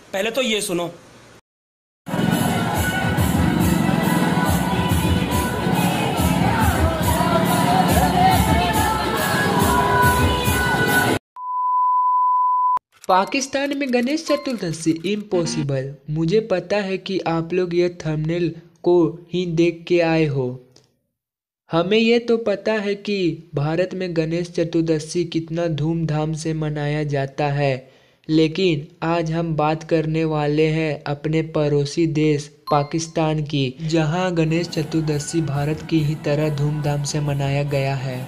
पहले तो ये सुनो। पाकिस्तान में गणेश चतुर्दशी इम्पॉसिबल। मुझे पता है कि आप लोग ये थंबनेल को ही देख के आए हो। हमें ये तो पता है कि भारत में गणेश चतुर्दशी कितना धूमधाम से मनाया जाता है, लेकिन आज हम बात करने वाले हैं अपने पड़ोसी देश पाकिस्तान की, जहां गणेश चतुर्दशी भारत की ही तरह धूमधाम से मनाया गया है।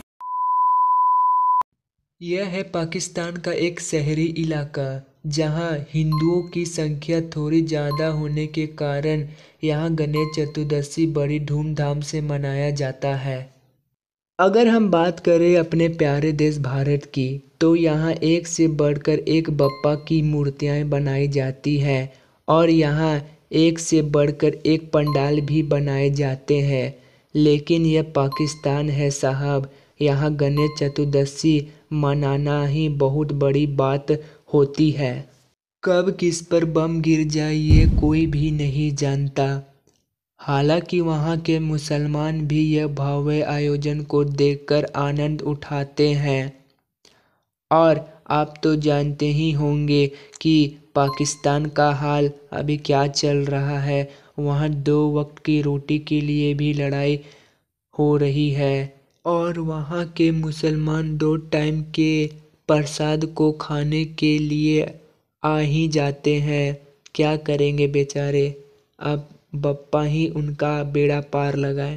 यह है पाकिस्तान का एक शहरी इलाका, जहां हिंदुओं की संख्या थोड़ी ज़्यादा होने के कारण यहां गणेश चतुर्दशी बड़ी धूमधाम से मनाया जाता है। अगर हम बात करें अपने प्यारे देश भारत की, तो यहाँ एक से बढ़कर एक बप्पा की मूर्तियाँ बनाई जाती हैं और यहाँ एक से बढ़कर एक पंडाल भी बनाए जाते हैं। लेकिन यह पाकिस्तान है साहब, यहाँ गणेश चतुर्दशी मनाना ही बहुत बड़ी बात होती है। कब किस पर बम गिर जाए ये कोई भी नहीं जानता। हालांकि वहाँ के मुसलमान भी यह भव्य आयोजन को देखकर आनंद उठाते हैं। और आप तो जानते ही होंगे कि पाकिस्तान का हाल अभी क्या चल रहा है। वहाँ 2 वक्त की रोटी के लिए भी लड़ाई हो रही है और वहाँ के मुसलमान 2 टाइम के प्रसाद को खाने के लिए आ ही जाते हैं। क्या करेंगे बेचारे, अब बप्पा ही उनका बेड़ा पार लगाए।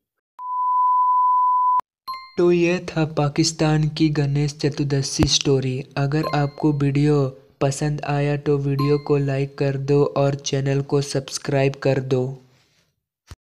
तो यह था पाकिस्तान की गणेश चतुर्दशी स्टोरी। अगर आपको वीडियो पसंद आया तो वीडियो को लाइक कर दो और चैनल को सब्सक्राइब कर दो।